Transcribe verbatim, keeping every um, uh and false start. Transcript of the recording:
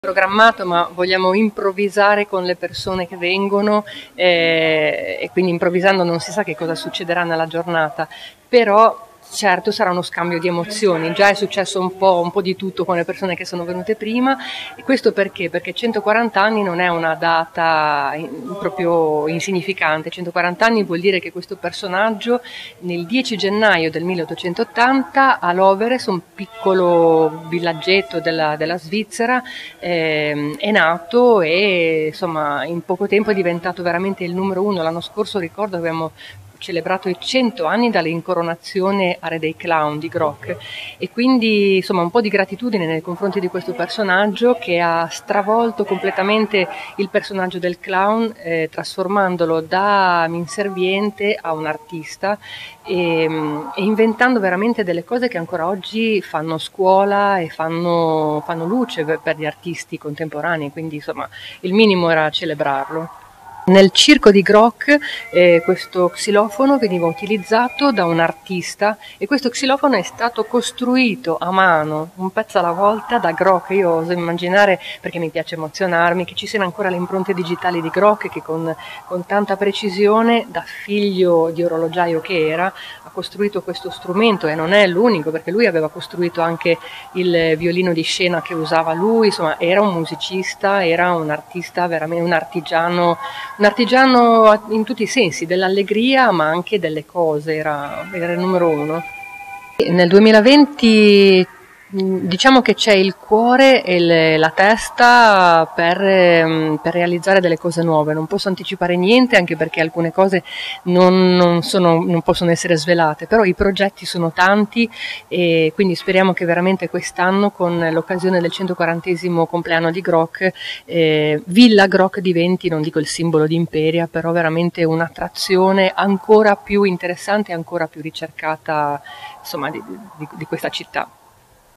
Programmato, ma vogliamo improvvisare con le persone che vengono eh, e quindi improvvisando non si sa che cosa succederà nella giornata, però certo sarà uno scambio di emozioni. Già è successo un po', un po' di tutto con le persone che sono venute prima, e questo perché? Perché centoquaranta anni non è una data in, proprio insignificante. centoquaranta anni vuol dire che questo personaggio nel dieci gennaio del milleottocentottanta a Loveret, un piccolo villaggetto della, della Svizzera, eh, è nato e insomma in poco tempo è diventato veramente il numero uno. L'anno scorso ricordo abbiamo celebrato i cento anni dall'incoronazione a Re dei Clown di Grock, e quindi insomma un po' di gratitudine nei confronti di questo personaggio che ha stravolto completamente il personaggio del clown, eh, trasformandolo da inserviente a un artista e, e inventando veramente delle cose che ancora oggi fanno scuola e fanno, fanno luce per, per gli artisti contemporanei, quindi insomma il minimo era celebrarlo. Nel circo di Grock eh, questo xilofono veniva utilizzato da un artista, e questo xilofono è stato costruito a mano, un pezzo alla volta, da Grock. Io oso immaginare, perché mi piace emozionarmi, che ci siano ancora le impronte digitali di Grock che con, con tanta precisione, da figlio di orologiaio che era, ha costruito questo strumento, e non è l'unico, perché lui aveva costruito anche il violino di scena che usava lui. Insomma, era un musicista, era un artista, veramente un artigiano, un artigiano in tutti i sensi, dell'allegria ma anche delle cose, era, era il numero uno. Nel duemilaventi diciamo che c'è il cuore e le, la testa per, per realizzare delle cose nuove. Non posso anticipare niente, anche perché alcune cose non, non, sono, non possono essere svelate, però i progetti sono tanti, e quindi speriamo che veramente quest'anno, con l'occasione del centoquarantesimo compleanno di Grock, eh, Villa Grock diventi, non dico il simbolo di Imperia, però veramente un'attrazione ancora più interessante e ancora più ricercata, insomma, di, di, di questa città.